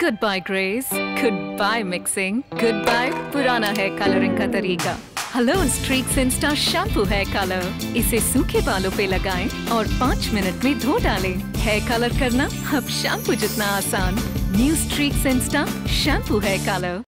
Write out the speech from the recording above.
Good bye greys, goodbye mixing, goodbye पुराना hair colouring का तरीका। Hello streaks insta shampoo hair colour. इसे सूखे बालों पे लगाएं और 5 मिनट में धो डालें। हेयर कलर करना अब शैम्पू जितना आसान। New streaks insta shampoo hair colour.